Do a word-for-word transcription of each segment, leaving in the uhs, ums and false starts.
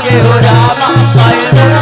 के हो रामा आए मेरा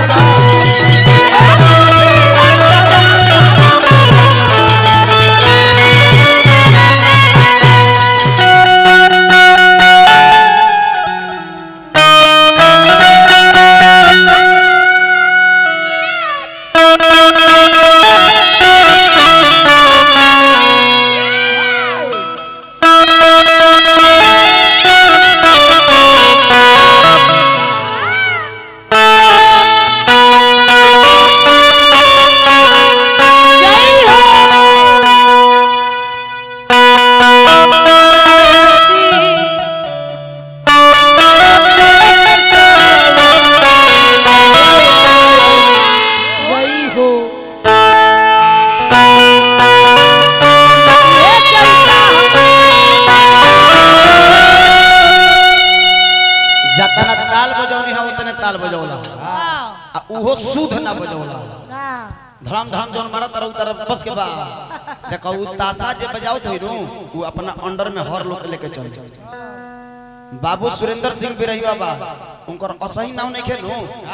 धड़ाम धड़ाम जोन मारा तरह तरह बस के बाद देखो उ ताशा जे बजाओ थे नु वो अपना अंडर में हर लोग लेके चल बाबू सुरेंद्र सिंह भी रही बाबा उनकर असही नाम नहीं खेलू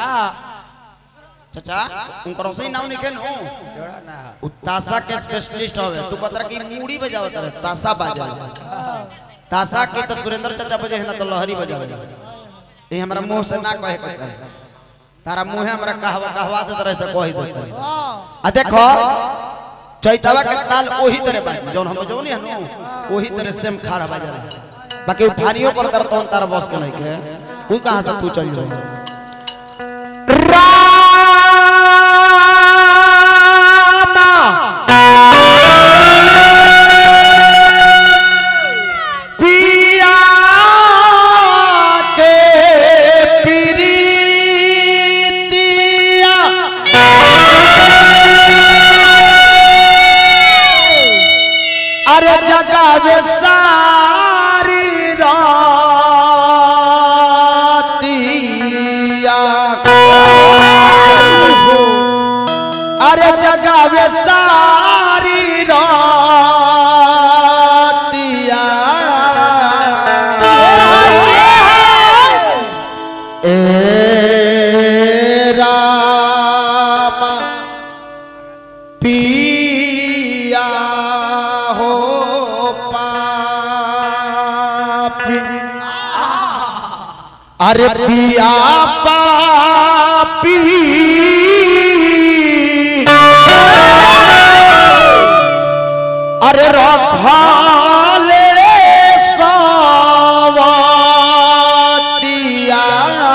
चाचा उनकर असही नाम नहीं खेलू उ ताशा के स्पेशलिस्ट होवे तू पता की मूड़ी बजाओ तरह ताशा बजा ताशा के तो सुरेंद्र चाचा बजे है ना तो लहरी बजावे ये हमरा मुंह से ना कहे के चाहे तारा मुँह हमरा कहवा कहवा दे तरह से कह देते आ देखो चैतवा के ताल ओही तरह बाजी जोन हम बजौनी है नु ओही तरह सेम खाड़ा बजा बाकी उठानियो कर तर तोन तारा बस के नहीं के कोई कहां से तू चल जो रामा पिया के जगावे सारी रातिया अरे जगावे सारी रातिया ए रामा पिया हो अरे पिया पापी अरे रखाले सवतिया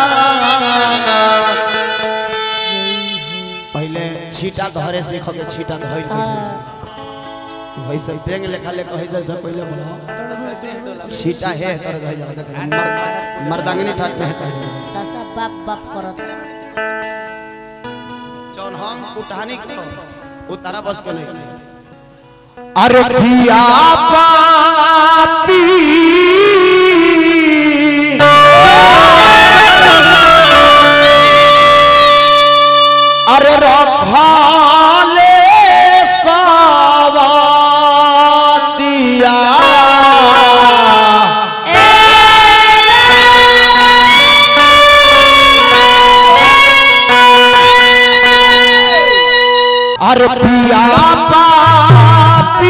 पहले छीटा धरे से खगे छीटा धइल कैसे वैसे पेंग लेखा ले कहि से पहले बोलो छीटा है कर धइ जा देख मर्द मर्दांगनी ठाट में है कर दसा बाप बाप करत जौन हम उठानी को उतारा बस के नहीं अरे पिया पापी अरे रखाले सवतिया अरे पिया पापी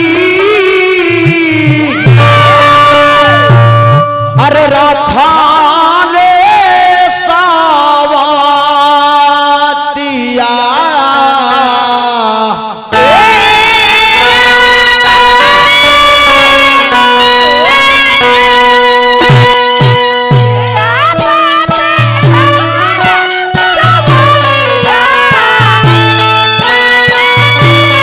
अरे रखाले सवतिया Yeah.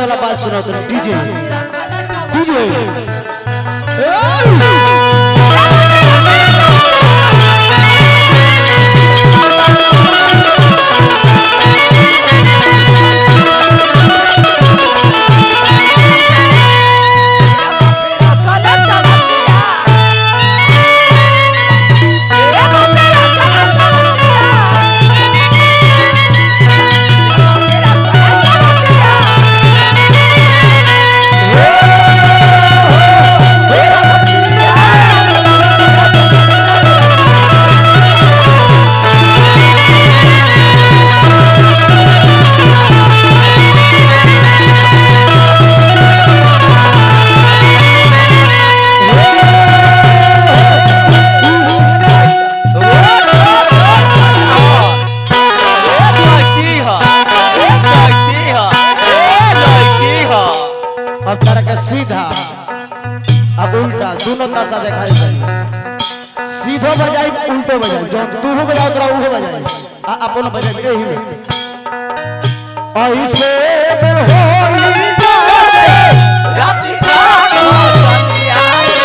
वाला बात सुनो तो डीजे डीजे सीधा अब उल्टा दोनों ताशा दिखाई दे सीधो बजाई उल्टो बजाई जो तू हो बजाओ तोरा वो बजाई आ अपन बजाई एही में ऐसे में होई जाए रात जागो संध्या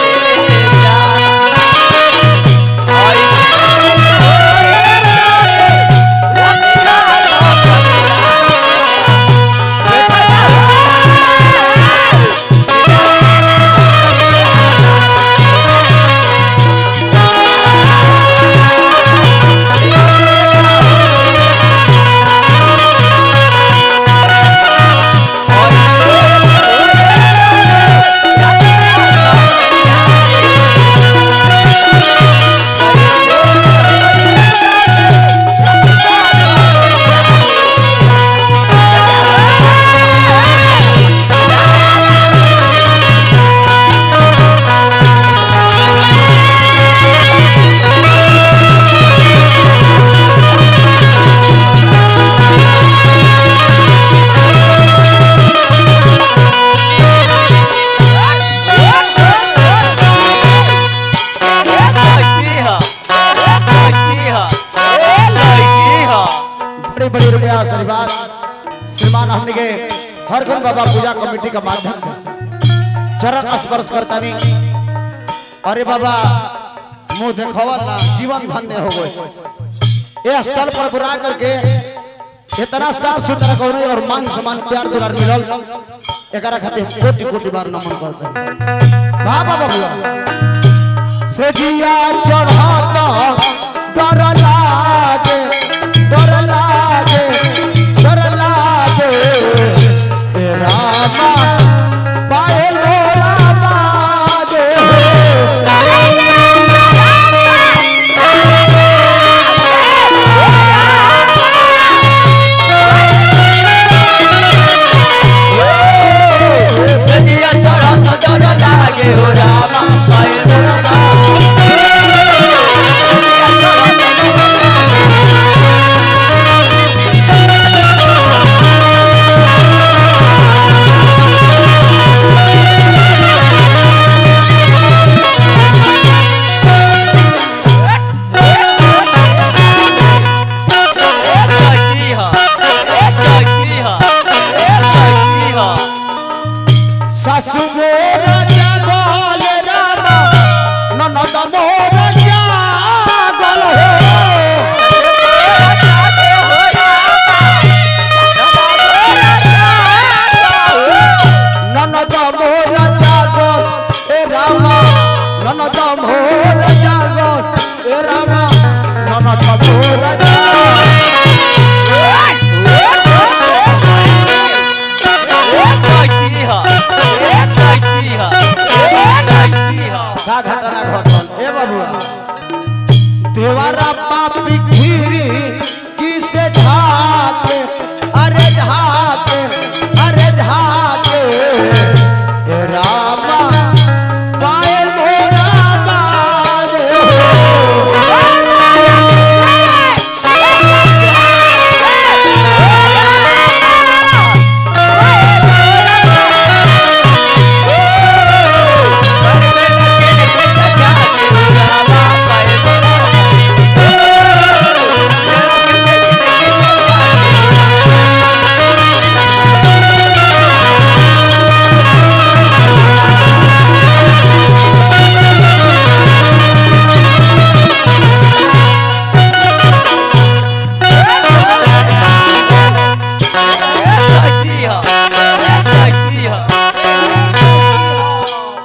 बड़ी रुपया आशीर्वाद श्रीमान हमने के हर गुण बाबा पूजा कमेटी का माध्यम से चरण स्पर्श करता नहीं अरे बाबा मुंह देखवल ना जीवन धन्य हो गए ये स्थल पर बुरा करके इतना साफ सुथरा कौन और मान सम्मान प्यार दुलार मिलल एकरा खातिर कोटि कोटि बार नमन करते बाबा बाबा से जिया चढ़ाता डर लागे डर लागे डर लागे रामा पाए रामा गे सजिया चढ़ा तो डर लागे हो रामा पाए रामा सासु मोर जागल रामा ननद मोर जागल हो ननद मोर जागल ए रामा ननद मोर जागल ए रामा ननद मोर का घटना घटल ए बाबू देवारा